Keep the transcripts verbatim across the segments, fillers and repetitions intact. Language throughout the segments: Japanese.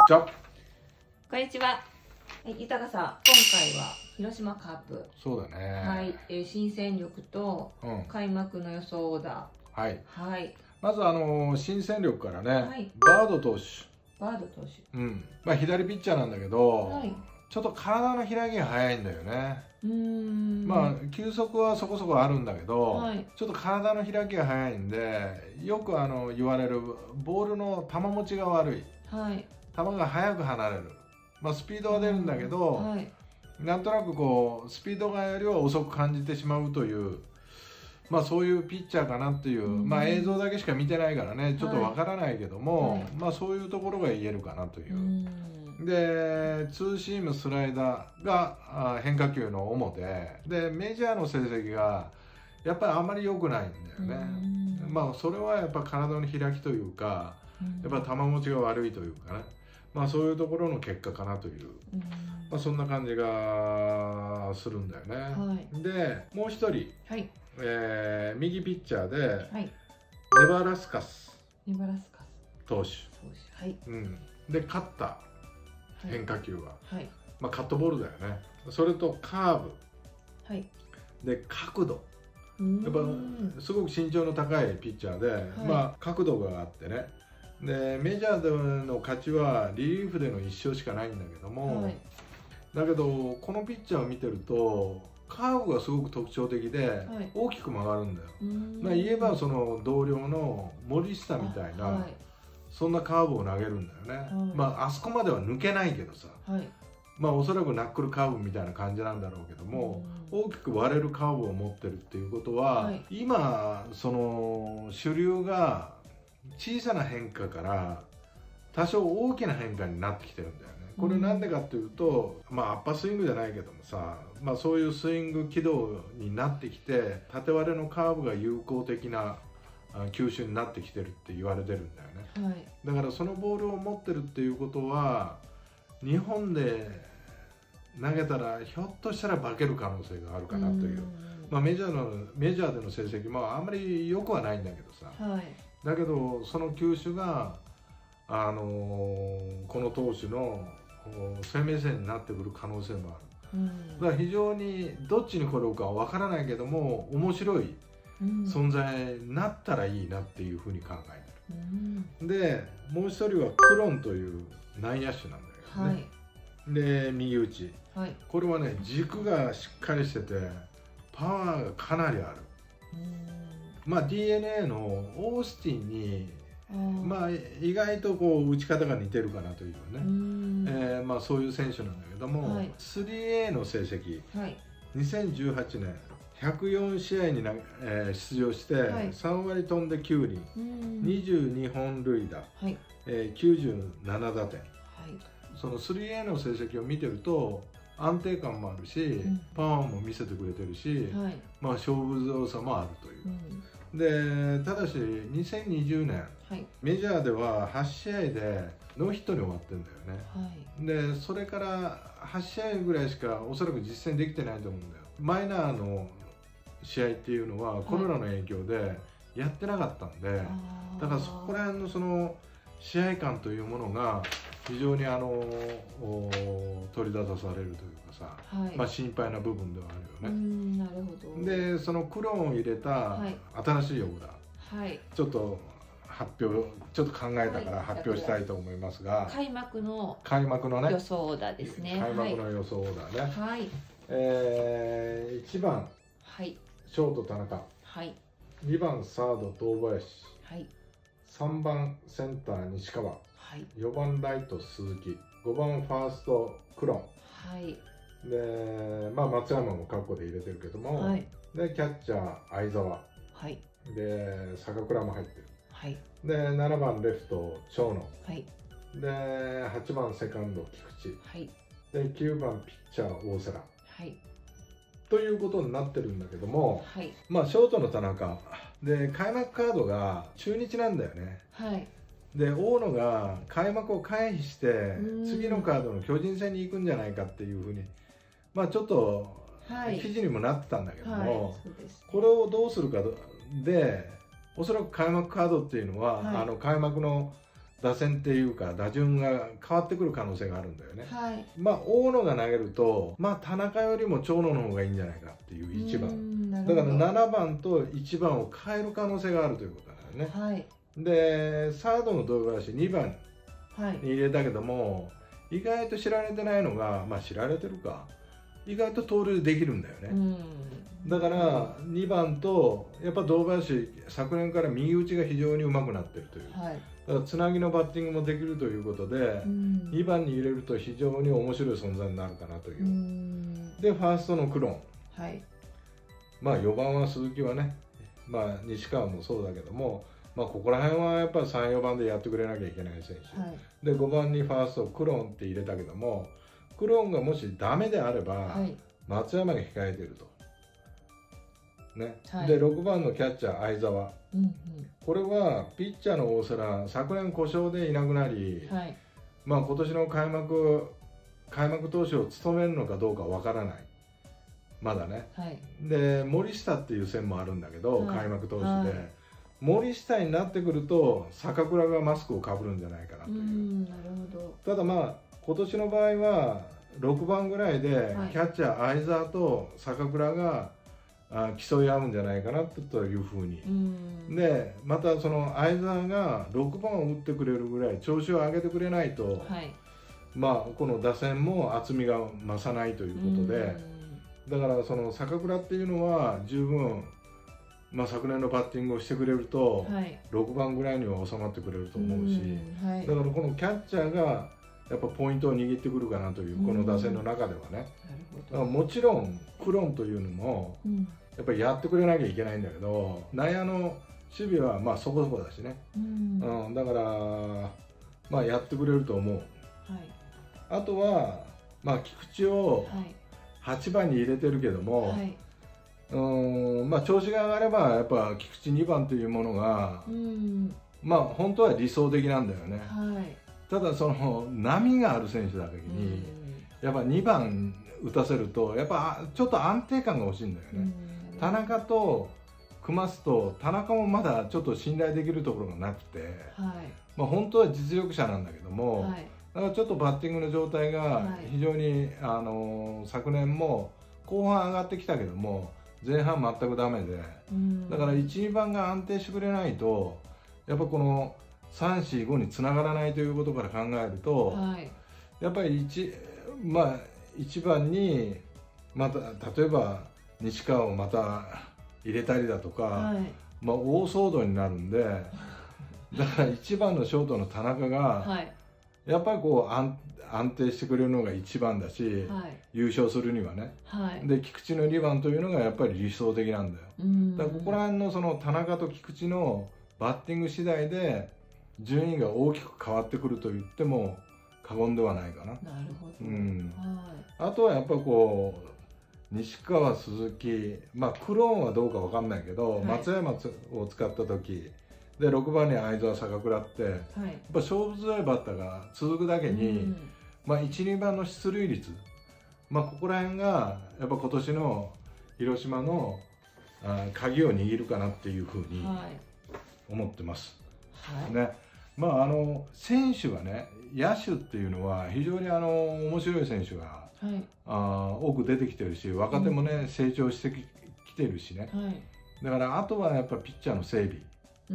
じゃこんにちは。豊さん、今回は広島カープ。 そうだね。 はい、えー、新戦力と開幕の予想オーダー。はい。 はい。 まずあのー、新戦力からね、 はい、 バード投手。 バード投手。 うん。まあ左ピッチャーなんだけど、 はい、ちょっと体の開きが早いんだよね。 うーん。 まあ球速はそこそこあるんだけど、 はい、 ちょっと体の開きが早いんで、よくあの言われるボールの球持ちが悪い。 はい。 球が速く離れる。まあスピードは出るんだけど、はい、なんとなくこうスピードがよりは遅く感じてしまうという。まあそういうピッチャーかなっていう、うん、まあ映像だけしか見てないからねちょっとわからないけども、はい、まあそういうところが言えるかなという、うん、でツーシームスライダーが変化球の主ででメジャーの成績がやっぱりあまり良くないんだよね、うん、まあそれはやっぱ体の開きというか、やっぱ球持ちが悪いというかね、まあそういうところの結果かなという、うん、まあそんな感じがするんだよね、はい、でもう一人、はい、えー、右ピッチャーで、はい、ネバラスカス投手、はい、うん、で勝った変化球は、はい、まあ、カットボールだよね。それとカーブ、はい、で角度、やっぱすごく身長の高いピッチャーで、はい、まあ角度があってね、でメジャーでの勝ちはリリーフでのいっ勝しかないんだけども、はい、だけどこのピッチャーを見てるとカーブがすごく特徴的で、はい、大きく曲がるんだよ。まあ言えばその同僚の森下みたいな、はい、そんなカーブを投げるんだよね、はい、まああそこまでは抜けないけどさ、はい、まあおそらくナックルカーブみたいな感じなんだろうけども、大きく割れるカーブを持ってるっていうことは、はい、今その主流が小さな変化から多少大きな変化になってきてるんだよね。これなんでかっていうと、まあアッパースイングじゃないけどもさ、まあそういうスイング軌道になってきて、縦割れのカーブが有効的な球種になってきてるって言われてるんだよね、はい、だからそのボールを持ってるっていうことは日本で投げたらひょっとしたら化ける可能性があるかなという、まあメジャーのメジャーでの成績もあんまり良くはないんだけどさ、はい、だけどその球種があのー、この投手の生命線になってくる可能性もある、うん、だから非常にどっちに転ぶかは分からないけども面白い存在になったらいいなっていうふうに考えてる、うん、でもう一人はクロンという内野手なんだけどね、はい、で右打ち、はい、これはね軸がしっかりしててパワーがかなりある、うん、まあ ディーエヌエー のオースティンにまあ意外とこう打ち方が似てるかなというね、えー、まあそういう選手なんだけども、はい、スリーエー の成績、はい、にせんじゅうはちねんひゃくよん試合にな、えー、出場して、はい、さん割飛んできゅう厘、にじゅうに本塁打、はい、えー、きゅうじゅうなな打点、はい、その スリーエー の成績を見てると安定感もあるし、うん、パワーも見せてくれてるし、はい、まあ勝負強さもあるという、うん、でただしにせんにじゅうねん、はい、メジャーでははち試合でノーヒットに終わってるんだよね、はい、でそれからはち試合ぐらいしかおそらく実践できてないと思うんだよ。マイナーの試合っていうのはコロナの影響でやってなかったんで、はい、だからそこら辺のその試合感というものが非常にあの取り立たされるというかさ、はい、まあ心配な部分ではあるよね。うん、なるほど。でそのクローンを入れた新しいオーダー、はい、ちょっと発表ちょっと考えたから発表したいと思いますが、はい、 開幕の開幕のね予想オーダーですね。 開幕の予想オーダーね。はい。えー、いちばん、はい、ショート田中、はい、にばんサード堂林、はい、さんばんセンター西川、はい、よんばんライト鈴木、ごばんファーストクロン、はい、で、まあ、松山もカッコで入れてるけども、はい、でキャッチャー相澤、はい、で坂倉も入ってる、はい、でななばんレフト長野、はい、ではちばんセカンド菊池、はい、できゅうばんピッチャー大瀬良、はい、ということになってるんだけども、はい、まあショートの田中で開幕カードが中日なんだよね、はい、で大野が開幕を回避して次のカードの巨人戦に行くんじゃないかっていうふうにまあちょっと記事にもなってたんだけども、はいはい、これをどうするかでおそらく開幕カードっていうのは、はい、あの開幕の打線っていうか打順が変わってくる可能性があるんだよね。 はい、 まあ大野が投げると、まあ、田中よりも長野の方がいいんじゃないかっていういちばんだからななばんといちばんを変える可能性があるということだよね。はい、でサードの堂林にばんに入れたけども、はい、意外と知られてないのが、まあ知られてるか、意外と盗塁できるんだよね。だからにばんとやっぱ堂林昨年から右打ちが非常にうまくなってるという、はい、だからつなぎのバッティングもできるということで、にばんに入れると非常に面白い存在になるかなという。でファーストのクロン、はい、まあよばんは鈴木はね、まあ西川もそうだけども、まあここら辺はやっぱりさん、よばんでやってくれなきゃいけない選手、はい、でごばんにファーストクロンって入れたけども、クロンがもしダメであれば、はい、松山が控えてると。ね、はい、でろくばんのキャッチャー相澤、うんうん、これはピッチャーの大瀬良昨年故障でいなくなり、はい、まあ今年の開幕開幕投手を務めるのかどうかわからないまだね、はい、で森下っていう線もあるんだけど、はい、開幕投手で、はい、森下になってくると坂倉がマスクをかぶるんじゃないかなという。なるほど。ただまあ今年の場合はろくばんぐらいで、はい、キャッチャー相澤と坂倉があ競い合うんじゃないかなというふうに。でまたその相澤がろくばんを打ってくれるぐらい調子を上げてくれないと、はい、まあこの打線も厚みが増さないということで、だからその坂倉っていうのは十分、まあ、昨年のバッティングをしてくれると、はい、ろくばんぐらいには収まってくれると思うし、はい、だからこのキャッチャーがやっぱポイントを握ってくるかなという、この打線の中ではね。だからもちろんクロンというのもやっぱりやってくれなきゃいけないんだけど、内野の守備はまあそこそこだしね、うん、うん、だからまあやってくれると思う、はい、あとはまあ菊池をはちばんに入れてるけども、はい、うん、まあ調子が上がればやっぱ菊池にばんというものが、うん、まあ本当は理想的なんだよね、はい、ただその波がある選手だけに、やっぱにばん打たせるとやっぱちょっと安定感が欲しいんだよね。田中と組ますと田中もまだちょっと信頼できるところがなくて、はい、まあ本当は実力者なんだけども、はい、だからちょっとバッティングの状態が非常に、はい、あの昨年も後半上がってきたけども前半全くダメで、だからいち、にばんが安定してくれないとやっぱこのさん、よん、ごにつながらないということから考えると、はい、やっぱり 1, まあいちばんにまた例えば西川をまた入れたりだとか、はい、まあ大騒動になるんで、だからいちばんのショートの田中が、はい、やっぱりこう 安, 安定してくれるのがいちばんだし、はい、優勝するにはね、はい、で菊池のにばんというのがやっぱり理想的なんだよ。だからここら辺のその田中と菊池のバッティング次第で順位が大きく変わってくると言っても過言ではないかな。なるほど、うん、はい、あとはやっぱこう西川、鈴木、まあクローンはどうかわかんないけど、はい、松山を使った時でろくばんに相澤、坂倉って、はい、やっぱ勝負強いバッターが続くだけに、うん、まあいち、にばんの出塁率、まあここら辺がやっぱ今年の広島のあ鍵を握るかなっていうふうに思ってます。はい、ね、まああの選手がね、野手っていうのは非常にあの面白い選手が、はい、あ多く出てきてるし、若手もね、うん、成長してきてるしね、はい、だからあとはやっぱピッチャーの整備、うん、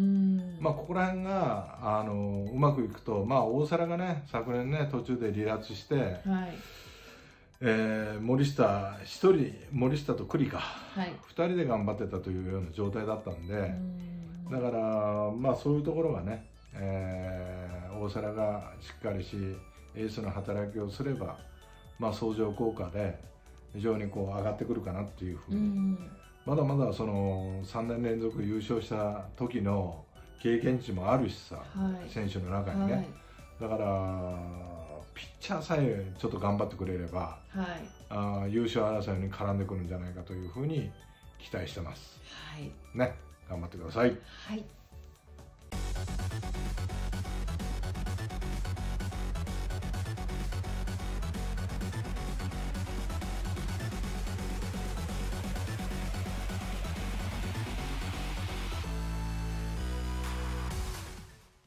まあここら辺があのうまくいくと、まあ大皿がね昨年ね途中で離脱して、はい、えー、森下ひとり、森下と栗か、はい、ふたりで頑張ってたというような状態だったんで、うん、だからまあそういうところがね、えー、大皿がしっかりしエースの働きをすれば、まあ、相乗効果で非常にこう上がってくるかなっていうふうに、うん、まだまだそのさんねん連続優勝した時の経験値もあるしさ、はい、選手の中にね、はい、だからピッチャーさえちょっと頑張ってくれれば、はい、あ優勝争いに絡んでくるんじゃないかというふうに期待してます。はい、ね、頑張ってください。はい。